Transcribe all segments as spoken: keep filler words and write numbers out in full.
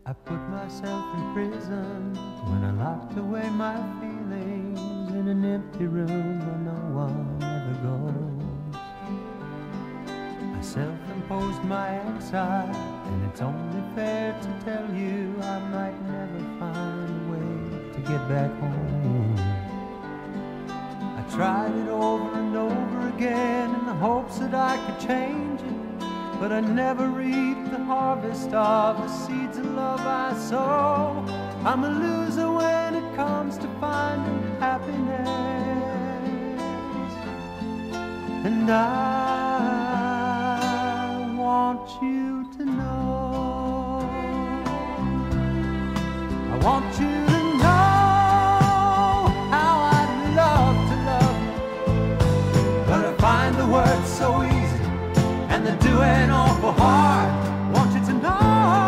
I put myself in prison when I locked away my feelings in an empty room where no one ever goes. I self-imposed my exile, and it's only fair to tell you I might never find a way to get back home. I tried it over and over again in the hopes that I could change it, but I never reaped the harvest of the seeds of love I sow. I'm a loser when it comes to finding happiness, and I want you to know, I want you to know how I'd love to love you, but I find the words so easy and the doing awful hard. Want you to know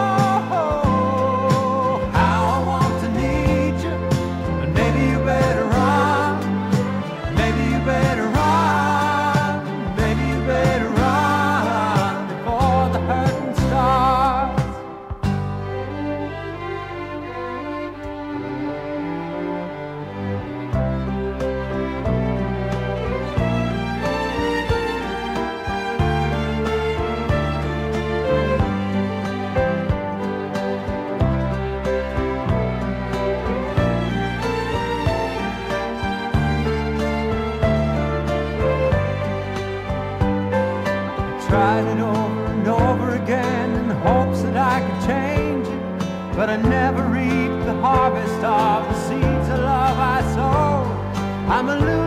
how I want to need you, and maybe you better run, maybe you better run, maybe you better run before the hurting starts. Tried it over and over again in the hopes that I could change it, but I never reaped the harvest of the seeds of love I sowed. I'm a loser